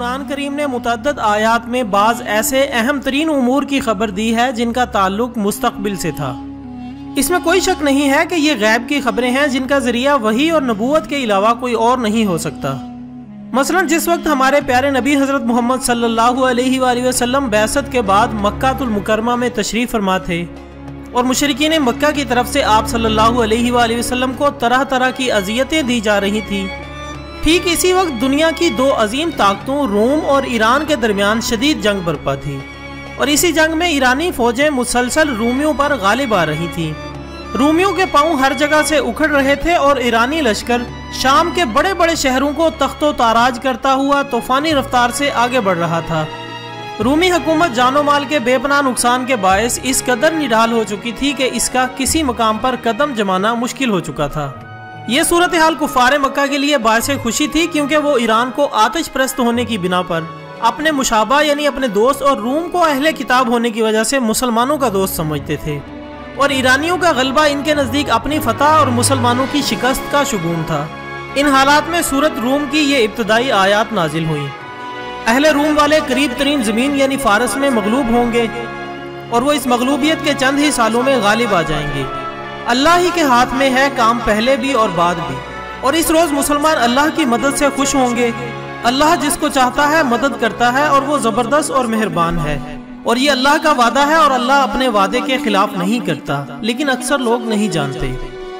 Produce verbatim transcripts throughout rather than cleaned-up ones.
قرآن کریم نے متعدد آیات میں بعض ایسے اہم ترین امور کی خبر دی ہے جن کا تعلق مستقبل سے تھا۔ اس میں کوئی شک نہیں ہے کہ یہ غیب کی خبریں ہیں جن کا ذریعہ وحی اور نبوت کے علاوہ کوئی اور نہیں ہو سکتا۔ مثلا جس وقت ہمارے پیارے نبی حضرت محمد صلی اللہ علیہ وآلہ وسلم بعثت کے بعد مکہ المکرمہ میں تشریف فرما تھے اور مشرکین مکہ کی طرف سے آپ صلی اللہ علیہ وآلہ وسلم کو طرح طرح کی اذیتیں دی جا رہی تھیں، ٹھیک اسی وقت دنیا کی دو عظیم طاقتوں روم اور ایران کے درمیان شدید جنگ برپا تھی، اور اسی جنگ میں ایرانی فوجیں مسلسل رومیوں پر غالب آ رہی تھیں۔ رومیوں کے پاؤں ہر جگہ سے اکھڑ رہے تھے اور ایرانی لشکر شام کے بڑے بڑے شہروں کو تخت و تاراج کرتا ہوا طوفانی رفتار سے آگے بڑھ رہا تھا۔ رومی حکومت جان و مال کے بے پناہ نقصان کے باعث اس قدر نڈال ہو چکی تھی کہ اس کا کسی مقام پر قدم جمانا مشکل ہو چکا تھا۔ یہ صورتحال کفار مکہ کے لیے باعث خوشی تھی، کیونکہ وہ ایران کو آتش پرست ہونے کی بنا پر اپنے مشابہ یعنی اپنے دوست اور روم کو اہل کتاب ہونے کی وجہ سے مسلمانوں کا دوست سمجھتے تھے، اور ایرانیوں کا غلبہ ان کے نزدیک اپنی فتح اور مسلمانوں کی شکست کا شگون تھا۔ ان حالات میں سورت روم کی یہ ابتدائی آیات نازل ہوئیں۔ اہل روم والے قریب ترین زمین یعنی فارس میں مغلوب ہوں گے، اور وہ اس مغلوبیت کے چند ہی سالوں میں غالب آ جائیں گے۔ اللہ ہی کے ہاتھ میں ہے کام پہلے بھی اور بعد بھی، اور اس روز مسلمان اللہ کی مدد سے خوش ہوں گے۔ اللہ جس کو چاہتا ہے مدد کرتا ہے، اور وہ زبردست اور مہربان ہے، اور یہ اللہ کا وعدہ ہے اور اللہ اپنے وعدے کے خلاف نہیں کرتا، لیکن اکثر لوگ نہیں جانتے۔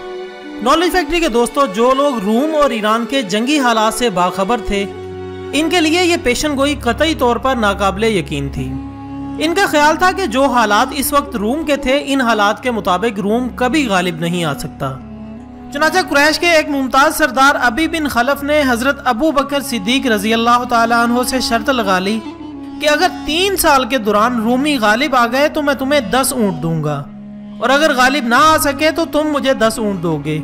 نالج فیکٹری کے دوستو، جو لوگ روم اور ایران کے جنگی حالات سے باخبر تھے، ان کے لیے یہ پیشن گوئی قطعی طور پر ناقابل یقین تھی۔ ان کا خیال تھا کہ جو حالات اس وقت روم کے تھے، ان حالات کے مطابق روم کبھی غالب نہیں آ سکتا۔ چنانچہ قریش کے ایک ممتاز سردار ابی بن خلف نے حضرت ابو بکر صدیق رضی اللہ تعالیٰ عنہ سے شرط لگا لی کہ اگر تین سال کے دوران رومی غالب آ گئے تو میں تمہیں دس اونٹ دوں گا، اور اگر غالب نہ آ سکے تو تم مجھے دس اونٹ دو گے۔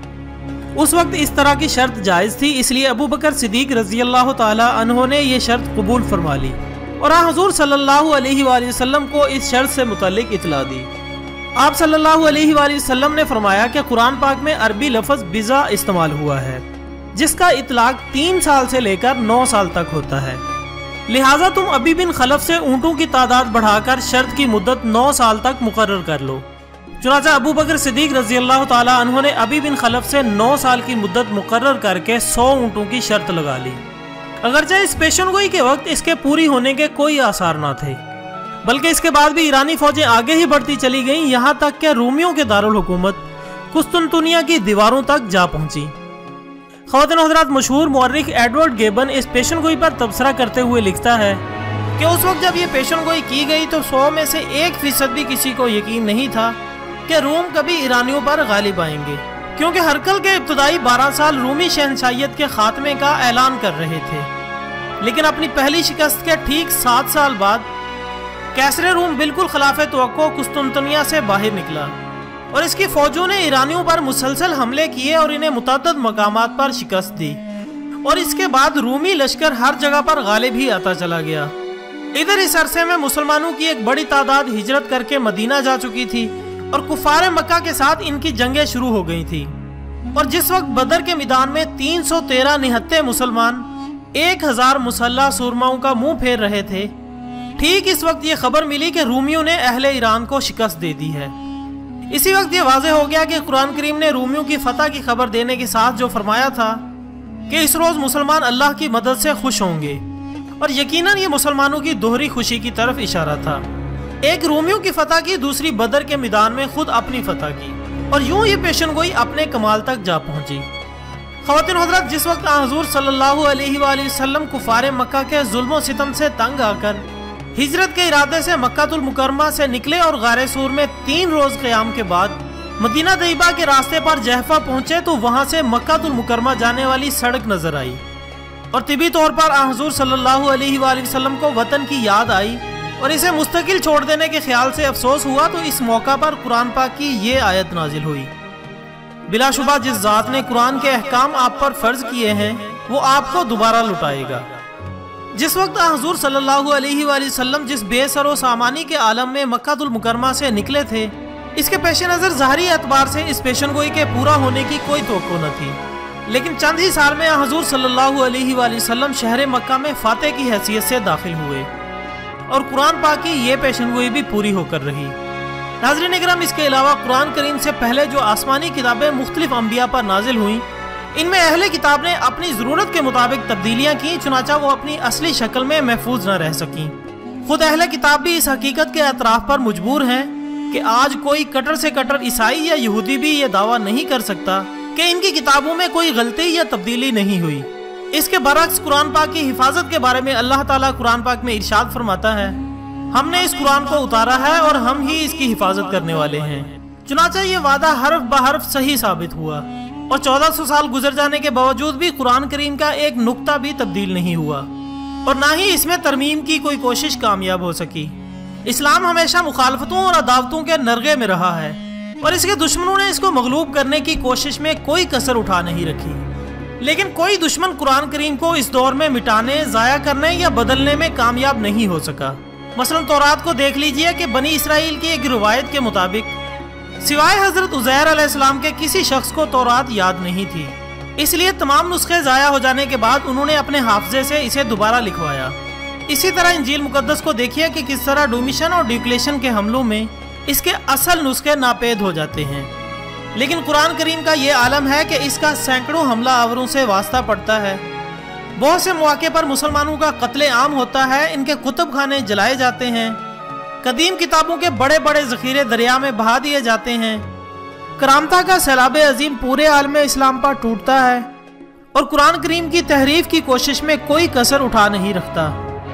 اس وقت اس طرح کی شرط جائز تھی، اس لیے ابو بکر صدیق رضی اللہ تعالیٰ عنہ نے یہ شرط قبول فرما لی، اور حضور صلی اللہ علیہ وآلہ وسلم کو اس شرط سے متعلق اطلاع دی۔ آپ صلی اللہ علیہ وآلہ وسلم نے فرمایا کہ قرآن پاک میں عربی لفظ بزا استعمال ہوا ہے، جس کا اطلاق تین سال سے لے کر نو سال تک ہوتا ہے، لہٰذا تم ابی بن خلف سے اونٹوں کی تعداد بڑھا کر شرط کی مدت نو سال تک مقرر کر لو۔ چنانچہ ابو بکر صدیق رضی اللہ تعالیٰ عنہ نے ابی بن خلف سے نو سال کی مدت مقرر کر کے سو اونٹوں کی شرط لگا لی۔ اگرچہ اس پیشن گوئی کے وقت اس کے پوری ہونے کے کوئی آثار نہ تھے، بلکہ اس کے بعد بھی ایرانی فوجیں آگے ہی بڑھتی چلی گئیں، یہاں تک کہ رومیوں کے دارالحکومت قسطنطنیہ کی دیواروں تک جا پہنچی۔ خواتین و حضرات، مشہور مورخ ایڈورڈ گیبن اس پیشن گوئی پر تبصرہ کرتے ہوئے لکھتا ہے کہ اس وقت جب یہ پیشن گوئی کی گئی تو سو میں سے ایک فیصد بھی کسی کو یقین نہیں تھا کہ روم کبھی ایرانیوں پر غالب آئیں گے، کیونکہ ہرکل کے ابتدائی بارہ سال رومی شہنشاہیت کے خاتمے کا اعلان کر رہے تھے، لیکن اپنی پہلی شکست کے ٹھیک سات سال بعد کیسر روم بالکل خلاف توقع قسطنطنیہ سے باہر نکلا، اور اس کی فوجوں نے ایرانیوں پر مسلسل حملے کیے اور انہیں متعدد مقامات پر شکست دی، اور اس کے بعد رومی لشکر ہر جگہ پر غالب ہی آتا چلا گیا۔ ادھر اس عرصے میں مسلمانوں کی ایک بڑی تعداد ہجرت کر کے مدینہ جا چکی تھی، اور کفار مکہ کے ساتھ ان کی جنگیں شروع ہو گئی تھی، اور جس وقت بدر کے میدان میں تین سو تیرہ نہتے مسلمان ایک ہزار مسلح سورماؤں کا منہ پھیر رہے تھے، ٹھیک اس وقت یہ خبر ملی کہ رومیوں نے اہل ایران کو شکست دے دی ہے۔ اسی وقت یہ واضح ہو گیا کہ قرآن کریم نے رومیوں کی فتح کی خبر دینے کے ساتھ جو فرمایا تھا کہ اس روز مسلمان اللہ کی مدد سے خوش ہوں گے، اور یقیناً یہ مسلمانوں کی دوہری خوشی کی طرف اشارہ تھا، ایک رومیوں کی فتح کی، دوسری بدر کے میدان میں خود اپنی فتح کی، اور یوں یہ پیشن گوئی اپنے کمال تک جا پہنچی۔ خواتین حضرات، جس وقت حضور صلی اللہ علیہ وآلہ وسلم کفار مکہ کے ظلم و ستم سے تنگ آ کر ہجرت کے ارادے سے مکہ المکرمہ سے نکلے اور غار سور میں تین روز قیام کے بعد مدینہ طیبہ کے راستے پر جہفہ پہنچے تو وہاں سے مکہ المکرمہ جانے والی سڑک نظر آئی، اور طبی طور پر حضور صلی اللہ علیہ وآلہ وسلم کو وطن کی یاد آئی اور اسے مستقل چھوڑ دینے کے خیال سے افسوس ہوا، تو اس موقع پر قرآن پاک کی یہ آیت نازل ہوئی: بلا شبہ جس ذات نے قرآن کے احکام آپ پر فرض کیے ہیں وہ آپ کو دوبارہ لٹائے گا۔ جس وقت حضور صلی اللہ علیہ وآلہ وسلم جس بے سر و سامانی کے عالم میں مکہ المکرمہ سے نکلے تھے، اس کے پیش نظر ظاہری اعتبار سے اس پیشن گوئی کے پورا ہونے کی کوئی توقع نہ تھی، لیکن چند ہی سال میں حضور صلی اللہ علیہ وآلہ وسلم شہر مکہ میں فاتح کی حیثیت سے داخل ہوئے اور قرآن پاک کی یہ پیشن گوئی بھی پوری ہو کر رہی۔ ناظرین اکرام، اس کے علاوہ قرآن کریم سے پہلے جو آسمانی کتابیں مختلف انبیاء پر نازل ہوئیں، ان میں اہل کتاب نے اپنی ضرورت کے مطابق تبدیلیاں کی، چنانچہ وہ اپنی اصلی شکل میں محفوظ نہ رہ سکیں۔ خود اہل کتاب بھی اس حقیقت کے اعتراف پر مجبور ہیں کہ آج کوئی کٹر سے کٹر عیسائی یا یہودی بھی یہ دعویٰ نہیں کر سکتا کہ ان کی کتابوں میں کوئی غلطی یا تبدیلی نہیں ہوئی۔ اس کے برعکس قرآن پاک کی حفاظت کے بارے میں اللہ تعالیٰ قرآن پاک میں ارشاد فرماتا ہے، ہم نے اس قرآن کو اتارا ہے اور ہم ہی اس کی حفاظت کرنے والے ہیں۔ چنانچہ یہ وعدہ حرف بحرف صحیح ثابت ہوا اور چودہ سو سال گزر جانے کے باوجود بھی قرآن کریم کا ایک نقطہ بھی تبدیل نہیں ہوا اور نہ ہی اس میں ترمیم کی کوئی کوشش کامیاب ہو سکی۔ اسلام ہمیشہ مخالفتوں اور عداوتوں کے نرغے میں رہا ہے اور اس کے دشمنوں نے اس کو مغلوب کرنے کی کوشش میں کوئی کسر اٹھا نہیں رکھی، لیکن کوئی دشمن قرآن کریم کو اس دور میں مٹانے، ضائع کرنے یا بدلنے میں کامیاب نہیں ہو سکا۔ مثلا تورات کو دیکھ لیجئے کہ بنی اسرائیل کی ایک روایت کے مطابق سوائے حضرت عزیر علیہ السلام کے کسی شخص کو تورات یاد نہیں تھی، اس لیے تمام نسخے ضائع ہو جانے کے بعد انہوں نے اپنے حافظے سے اسے دوبارہ لکھوایا۔ اسی طرح انجیل مقدس کو دیکھیے کہ کس طرح ڈومیشن اور ڈیوکلیشن کے حملوں میں اس کے اصل نسخے ناپید ہو جاتے ہیں، لیکن قرآن کریم کا یہ عالم ہے کہ اس کا سینکڑوں حملہ آوروں سے واسطہ پڑتا ہے۔ بہت سے مواقع پر مسلمانوں کا قتل عام ہوتا ہے، ان کے کتب خانے جلائے جاتے ہیں، قدیم کتابوں کے بڑے بڑے ذخیرے دریا میں بہا دیے جاتے ہیں، کرامتہ کا سیلاب عظیم پورے عالم اسلام پر ٹوٹتا ہے اور قرآن کریم کی تحریف کی کوشش میں کوئی کسر اٹھا نہیں رکھتا،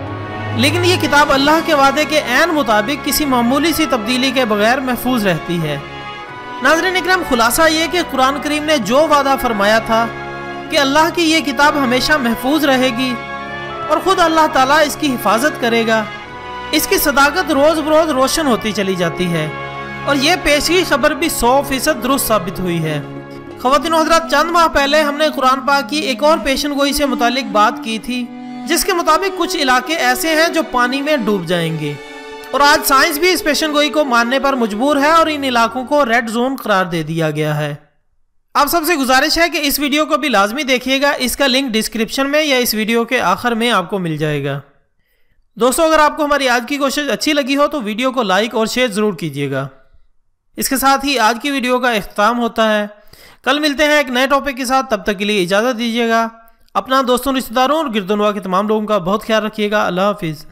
لیکن یہ کتاب اللہ کے وعدے کے عین مطابق کسی معمولی سی تبدیلی کے بغیر محفوظ رہتی ہے۔ ناظرین اکرام، خلاصہ یہ کہ قرآن کریم نے جو وعدہ فرمایا تھا کہ اللہ کی یہ کتاب ہمیشہ محفوظ رہے گی اور خود اللہ تعالیٰ اس کی حفاظت کرے گا، اس کی صداقت روز بروز روشن ہوتی چلی جاتی ہے اور یہ پیشگی خبر بھی سو فیصد درست ثابت ہوئی ہے۔ خواتین و حضرات، چند ماہ پہلے ہم نے قرآن پاک کی ایک اور پیشن گوئی سے متعلق بات کی تھی، جس کے مطابق کچھ علاقے ایسے ہیں جو پانی میں ڈوب جائیں گے، اور آج سائنس بھی اس پیشن گوئی کو ماننے پر مجبور ہے اور ان علاقوں کو ریڈ زون قرار دے دیا گیا ہے۔ آپ سب سے گزارش ہے کہ اس ویڈیو کو بھی لازمی دیکھیے گا، اس کا لنک ڈسکرپشن میں یا اس ویڈیو کے آخر میں آپ کو مل جائے گا۔ دوستو، اگر آپ کو ہماری آج کی کوشش اچھی لگی ہو تو ویڈیو کو لائک اور شیئر ضرور کیجیے گا۔ اس کے ساتھ ہی آج کی ویڈیو کا اختتام ہوتا ہے۔ کل ملتے ہیں ایک نئے ٹاپک کے ساتھ، تب تک کے لیے اجازت دیجیے گا۔ اپنا، دوستوں، رشتہ داروں اور گرد و نواح کے تمام لوگوں کا بہت خیال رکھیے گا۔ اللہ حافظ۔